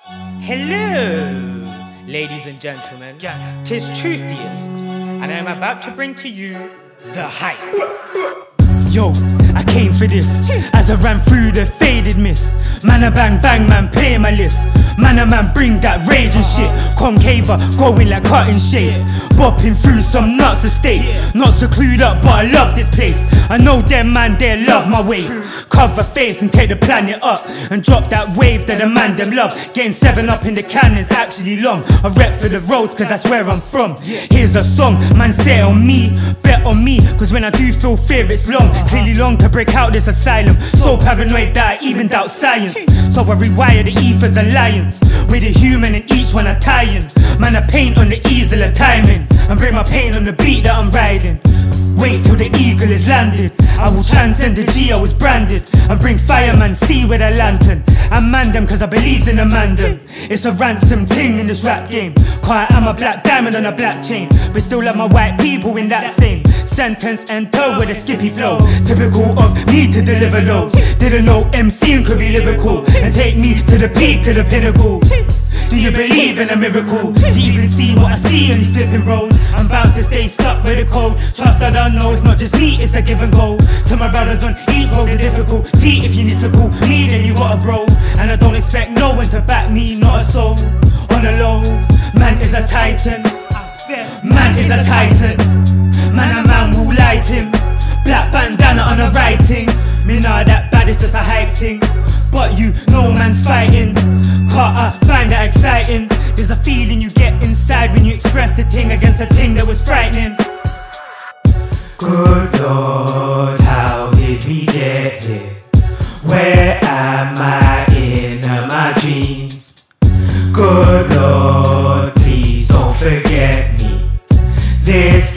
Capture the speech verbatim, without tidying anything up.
Hello, ladies and gentlemen, tis Trutheist, and I am about to bring to you the hype. Yo, I came for this, as I ran through the faded mist. Man a bang bang, man play my list. Man a man bring that rage and shit. Concaver, going like cutting shapes. Bopping through some nuts estate. Not so clued up, but I love this place. I know them man, they love my way. Cover face and take the planet up, and drop that wave that the man them love. Getting seven up in the can is actually long. I rep for the roads cause that's where I'm from. Here's a song, man say it on me, bet on me, cause when I do feel fear it's long. Clearly long to break out this asylum. So paranoid that I even doubt science. So I rewire the ether's alliance, with a human in each one I tie in. Man I paint on the easel of timing, and bring my pain on the beat that I'm riding. Wait till the eagle is landed. I will transcend the G I was branded, and bring fireman see with a lantern. I man them cause I believed in a man them. It's a ransom ting in this rap game. Cause I am a black diamond on a black chain, but still love my white people in that same sentence. Enter with a skippy flow, typical of me to deliver those. Didn't know MCing could be lyrical and take me to the peak of the pinnacle. Do you believe in a miracle? To even see what I see on these flipping roads, I'm bound to stay stuck with the code. Trust I don't know, it's not just me, it's a give and go. To my brothers on each road the difficulty, if you need to call me then you got a bro. And I don't expect no one to back me, not a soul. On a low, man is a titan. Man is a titan. Man a man will light him. Black bandana on a writing. Me nah that bad, it's just a hype thing. But you know man's fighting. Can't I find that exciting? There's a feeling you get inside when you express the thing against a thing that was frightening. Good Lord, how did we get here? Where am I in my dreams? Good Lord, please don't forget me. This